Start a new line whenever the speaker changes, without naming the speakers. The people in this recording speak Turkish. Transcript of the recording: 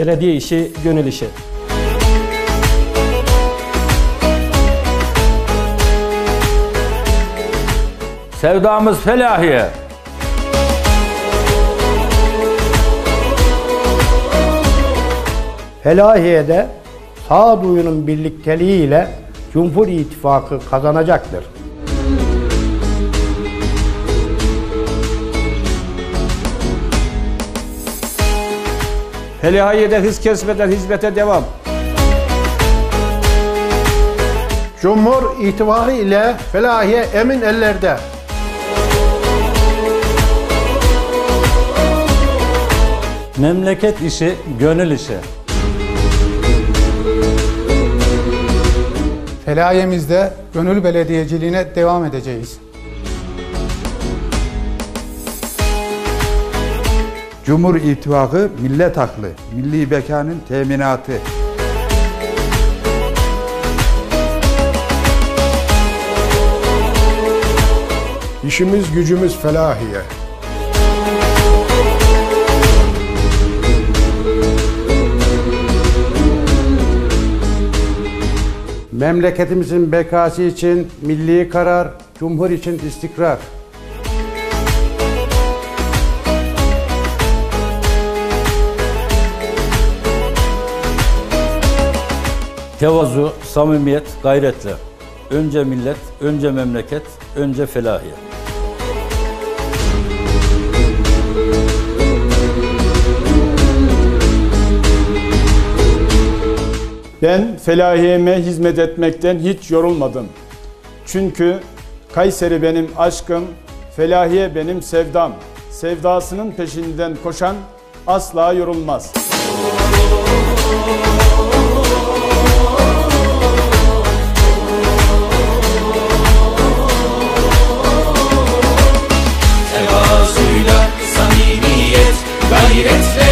Belediye işi, gönül işi.
Sevdamız Felahiye.
Felahiye'de sağduyunun birlikteliğiyle Cumhur İttifakı kazanacaktır.
Felahiye'de hız kesmeden hizmete devam.
Cumhur İttifakı ile Felahiye emin ellerde.
Memleket işi, gönül işi.
Felahiyemizde gönül belediyeciliğine devam edeceğiz.
Cumhur İttifakı millet aklı, milli bekanın teminatı.
İşimiz gücümüz Felahiye.
Memleketimizin bekası için milli karar, Cumhur için istikrar.
Tevazu, samimiyet, gayretle. Önce millet, önce memleket, önce Felahiye.
Ben Felahiye'me hizmet etmekten hiç yorulmadım. Çünkü Kayseri benim aşkım, Felahiye benim sevdam. Sevdasının peşinden koşan asla yorulmaz.
Tevazuyla samimiyet, gayretle